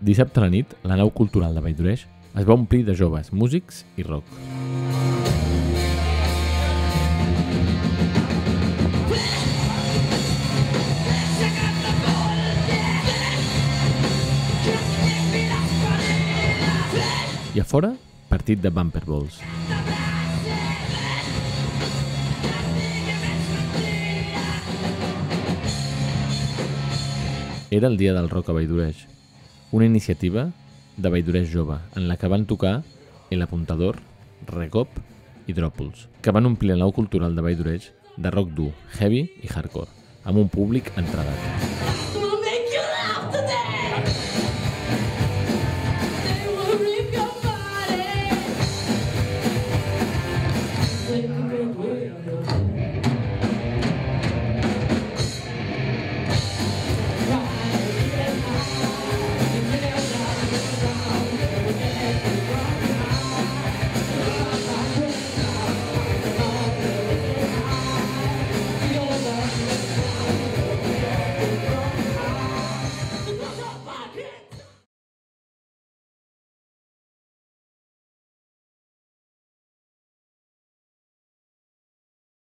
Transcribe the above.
Dissabte a la nit, la nau cultural de Valldoreix es va omplir de joves, músics i rock. I a fora, partit de bumper balls. Era el dia del rock a Valldoreix, una iniciativa de Valldoreix Jove, en la que van tocar El Apuntador, Recop i Dròpols, que van omplir la nau cultural de Valldoreix de rock dur, heavy i hardcore, amb un públic entregat.